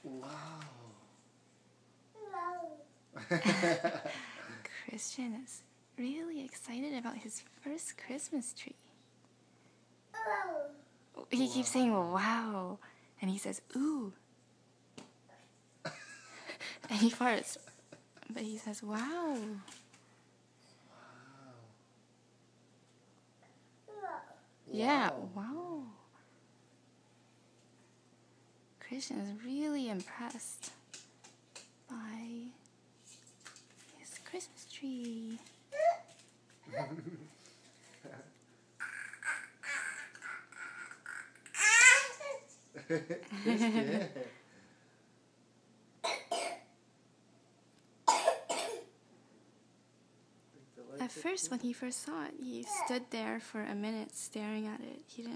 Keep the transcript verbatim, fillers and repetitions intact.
Wow. Christian is really excited about his first Christmas tree. He Wow. keeps saying wow, and he says ooh. And he farts, but he says wow. Wow. Yeah, wow. Christian is really impressed by his Christmas tree. Christian. At first, when he first saw it, he stood there for a minute staring at it. He didn't